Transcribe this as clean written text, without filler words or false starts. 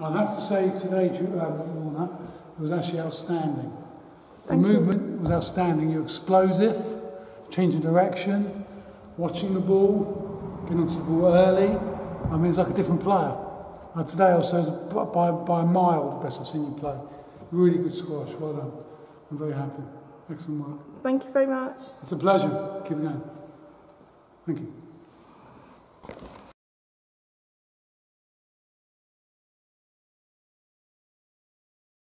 I'd have to say today, Lorna, it was actually outstanding. The movement was outstanding. You're explosive, changing direction, watching the ball, getting onto the ball early. I mean, it's like a different player. Today I would say it was by a mile the best I've seen you play. Really good squash, well done. I'm very happy. Excellent work. Thank you very much. It's a pleasure. Keep it going. Thank you.